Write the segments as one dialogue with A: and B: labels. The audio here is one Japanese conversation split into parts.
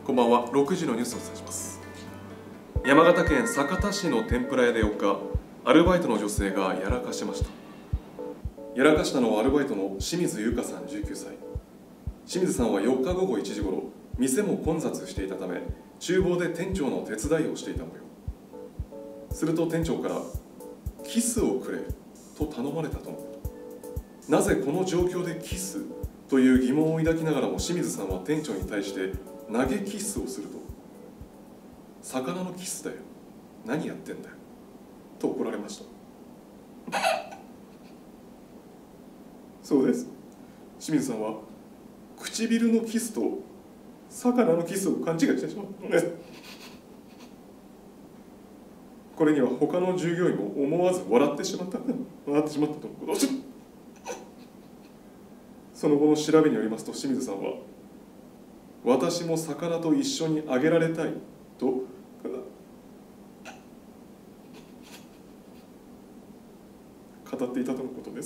A: こんばんは。6時のニュースをお伝えします。山形県酒田市の天ぷら屋で4日、アルバイトの女性がやらかしました。やらかしたのはアルバイトの清水優香さん19歳。清水さんは4日午後1時ごろ、店も混雑していたため、厨房で店長の手伝いをしていた模様。すると店長から、キスをくれと頼まれたとのこと。なぜこの状況でキスという疑問を抱きながらも清水さんは店長に対して投げキスをすると、魚のキスだよ、何やってんだよと怒られました。そうです、清水さんは唇のキスと魚のキスを勘違いしてしまったのです。これには他の従業員も思わず笑ってしまったとのことです。その後の調べによりますと、清水さんは私も魚と一緒にあげられたいと語っていたとのことです。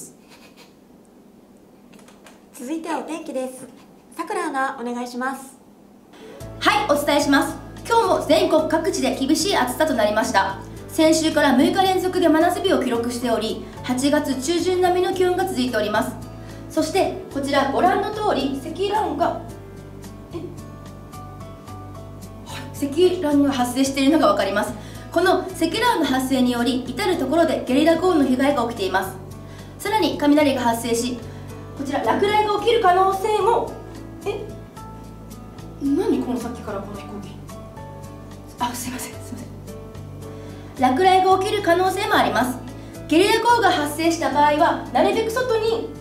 B: 続いてはお天気です。さくらアナ、お願いします。
C: はい、お伝えします。今日も全国各地で厳しい暑さとなりました。先週から6日連続で真夏日を記録しており、8月中旬並みの気温が続いております。そしてこちらご覧の通り積乱雲が発生しているのが分かります。この積乱雲の発生により至る所でゲリラ豪雨の被害が起きています。さらに雷が発生し、こちら落雷が起きる可能性も何このさっきからこの飛行機、すいません落雷が起きる可能性もあります。ゲリラ豪雨が発生した場合はなるべく外に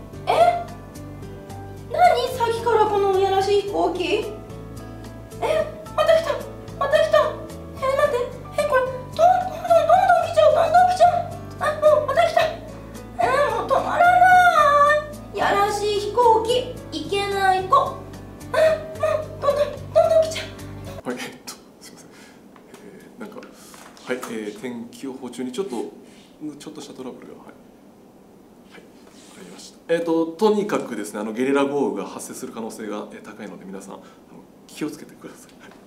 C: 何さっきからこのいやらしい飛行機、また来たまた来た、なんでこれどんどん来ちゃう、もうまた来た、もう止まらない、やらしい飛行機、いけない子、もうどんどん来ちゃう。
A: はい、すみません。天気予報中にちょっとしたトラブルが、ありました。とにかくですね、ゲリラ豪雨が発生する可能性が高いので、皆さん気をつけてください。